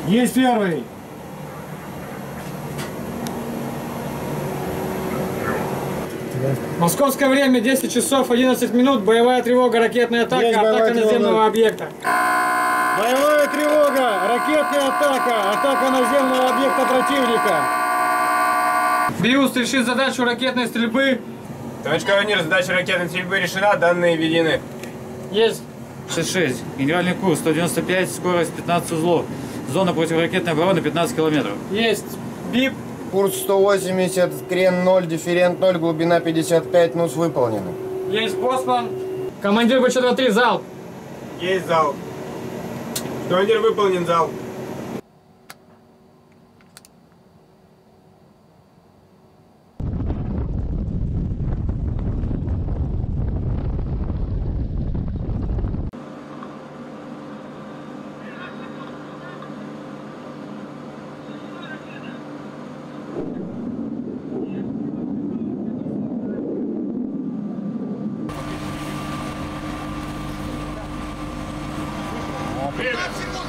Есть первый. Московское время 10 часов 11 минут. Боевая тревога, ракетная атака, Есть атака боевая наземного тревога. объекта. Боевая тревога, ракетная атака, атака наземного объекта противника. Биус решит задачу ракетной стрельбы. Товарищ командир, задача ракетной стрельбы решена, данные введены. Есть. 66. Генеральный курс 195, скорость 15 узлов. Зона противоракетной обороны 15 километров. Есть. Бип. Курс 180, крен 0, дифферент 0, глубина 55, нус выполнено. Есть Босман. Командир БЧ-3, залп. Есть зал. Командир, выполнен зал. Время.